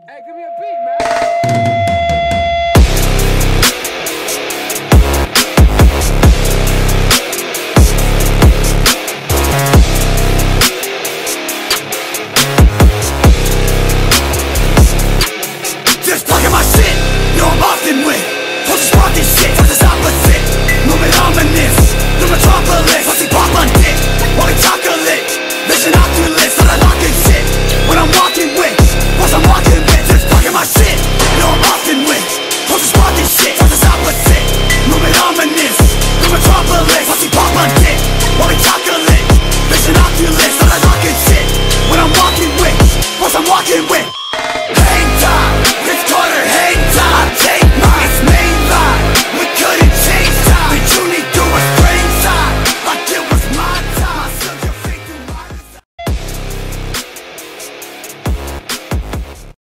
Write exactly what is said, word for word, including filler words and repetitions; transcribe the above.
Hey, give me a beat, man. Just talking my shit, you know I'm often with. Don't just want this shit, talk this opposite. Moving ominous, the metropolis. Pussy pop on dick, while we chocolate. Vision oculus, on a locking shit. When I'm walking with, plus I'm walking with. Just talking my shit, you know I'm often with. Don't just want this shit, talk this opposite. Moving ominous, the metropolis. Pussy pop on dick, while we chocolate. Vision oculus, on a locking shit. When I'm walking with, plus I'm walking with. Hang time.